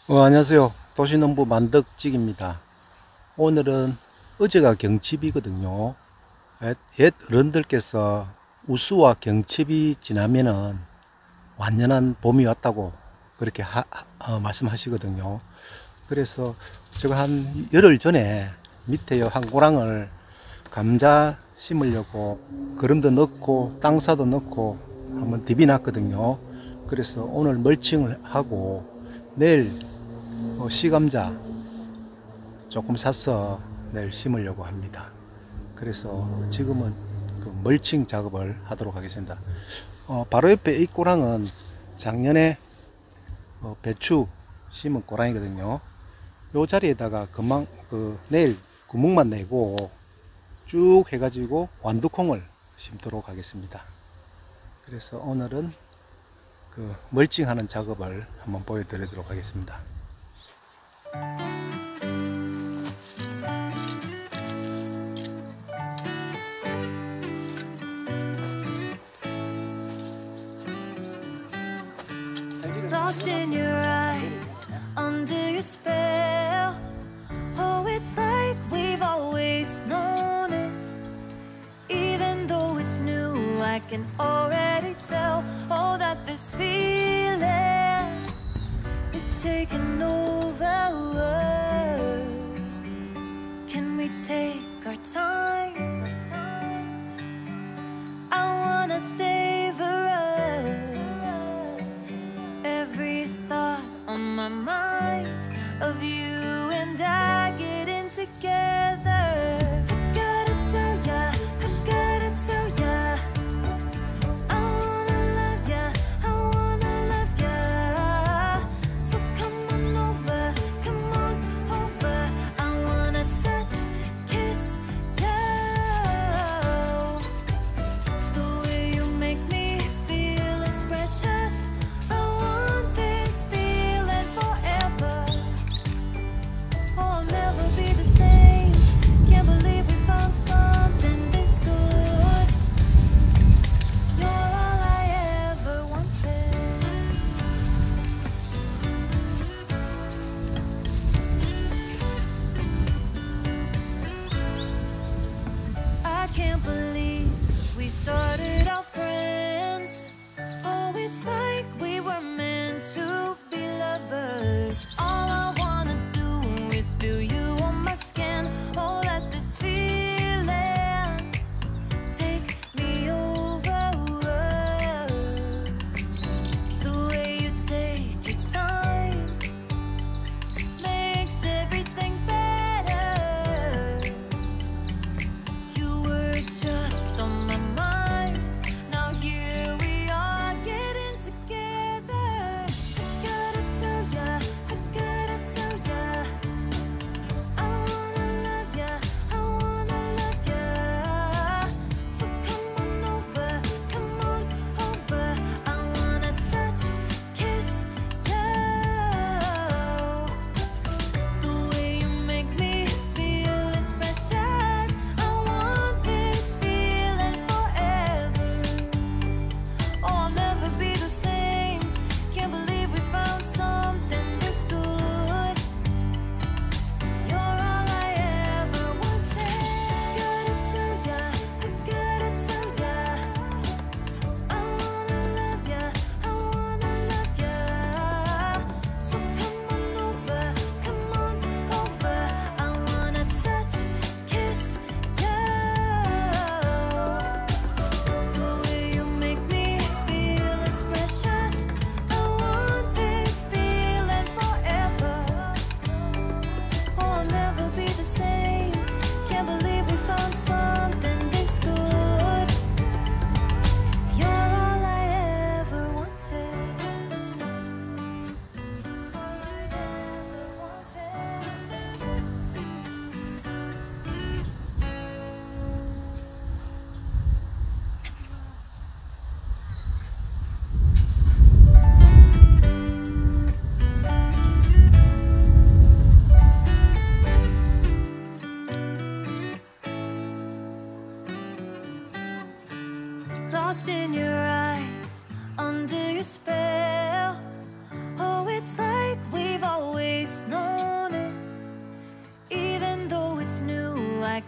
안녕하세요. 도시농부 만덕직입니다. 오늘은 어제가 경칩이거든요. 옛 어른들께서 우수와 경칩이 지나면은 완연한 봄이 왔다고 그렇게 말씀하시거든요. 그래서 제가 한 열흘 전에 밑에 한 고랑을 감자 심으려고 거름도 넣고 땅사도 넣고 한번 디비놨거든요. 그래서 오늘 멀칭을 하고 내일 시감자 조금 사서 내일 심으려고 합니다. 그래서 지금은 그 멀칭 작업을 하도록 하겠습니다. 바로 옆에 이 꼬랑은 작년에 배추 심은 꼬랑이거든요. 이 자리에다가 금방 내일 구멍만 내고 쭉 해가지고 완두콩을 심도록 하겠습니다. 그래서 오늘은 그 멀칭하는 작업을 한번 보여드리도록 하겠습니다. Lost in your eyes, under your spell. Oh, it's like we've always known it. Even though it's new, I can already tell. Oh, that this feeling is taking over. Can we take our time? I wanna savor every thought on my mind of you and I getting together. I gotta tell ya, I gotta tell ya, I wanna love ya, I wanna love ya. So come on over, I wanna touch, kiss you. The way you make me feel is precious. I want this feeling forever. Oh, I'll never be the same.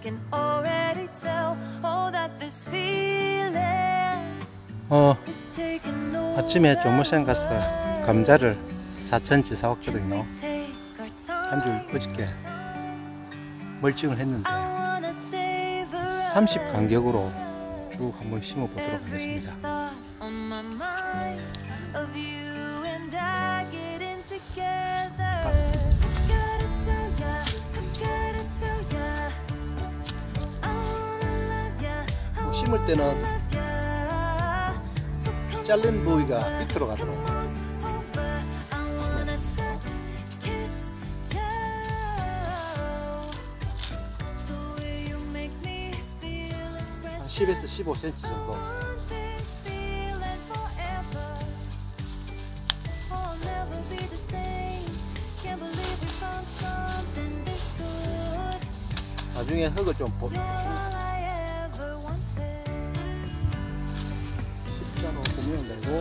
can already tell. Oh, that this feeling is taking over. 아침에 종무생 가서 감자를 4cm 사왔거든요. Take our 한 줄 time. 어저께 멀칭을 했는데 I wanna savor 30 간격으로 쭉 한번 심어 보도록 every 하겠습니다. thought on my mind of you and I getting together. I gotta tell ya, I gotta tell ya, I wanna love ya, I wanna 심을 때는 love ya. So come 잘린 부위가 밑으로 가도록 on over, I wanna touch, kiss you. The way you make me feel 한 express 10에서 15cm 정도. this feeling forever. Oh, I'll never be the same. Can't believe we found something this good. 나중에 흙을 좀 You're all I ever wanted. 십자로 보면 되고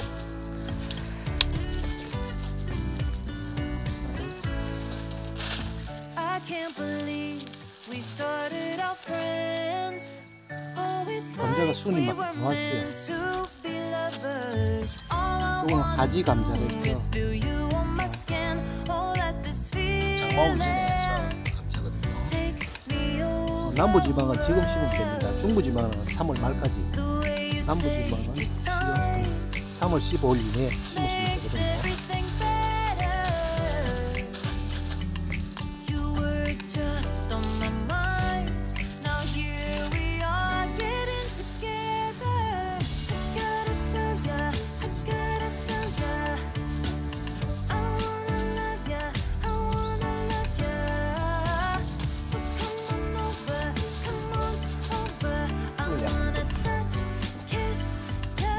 I can't believe we started our friends. Oh, it's 감자가 like 순이 we 막 were 나왔어요. meant to be lovers. All I 이건 wanna 가지 감자를 do is 해서 feel you on my skin. Oh, let this 장마오기 전에 feeling 수확한 감자거든요. take me over. 남부지방은 지금 심으면 됩니다. 중부지방은 3월 말까지, The way you 남부지방은 take 지금 your time 3월 15일 이내에 심으시면 makes 되거든요. everything better. You were just on my mind. Now here we are getting together. I gotta tell ya, I gotta tell ya, I wanna love ya, I wanna love ya. So come on over, I wanna touch, kiss you.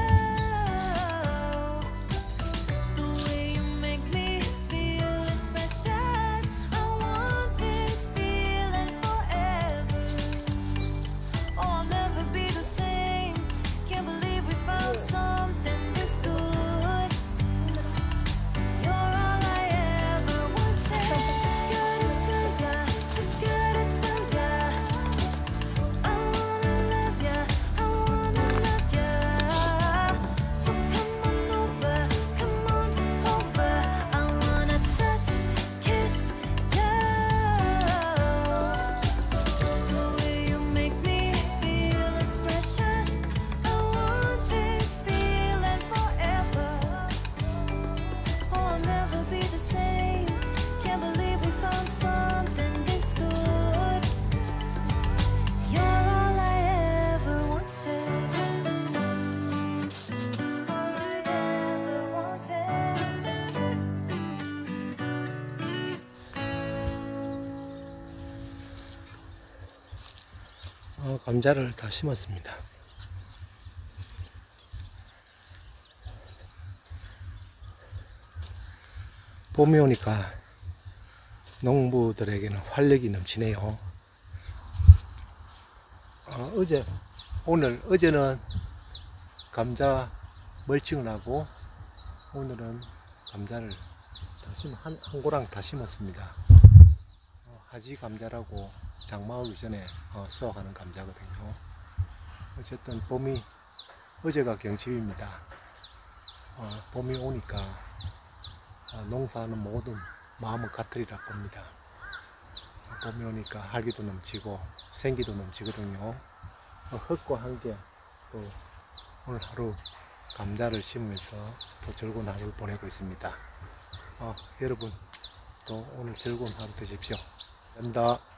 The way you make me feel is precious. I want this feeling forever. Oh, I'll never be the same. Can't believe we found something this good. You're all I ever wanted. Gotta tell ya, I gotta tell ya, I wanna love ya, I wanna love ya. So come on over, I wanna touch, kiss you. The way you make me feel is precious. I want this feeling forever. Oh, I'll never be the same. Can't believe we found something this good. You're all I ever wanted. All I ever wanted. 감자를 다 심었습니다. 봄이 오니까 농부들에게는 활력이 넘치네요. 어제는 감자 멀칭을 하고 오늘은 감자를 한 고랑 다 심었습니다. 하지 감자라고 장마 오기 전에 수확하는 감자거든요. 어쨌든 어제가 경칩입니다. 봄이 오니까 농사하는 모든 마음은 같으리라 봅니다. 봄이 오니까 활기도 넘치고 생기도 넘치거든요. 흙과 함께 또 오늘 하루 감자를 심으면서 또 즐거운 하루를 보내고 있습니다. 여러분 또 오늘 즐거운 하루 되십시오. 감사합니다.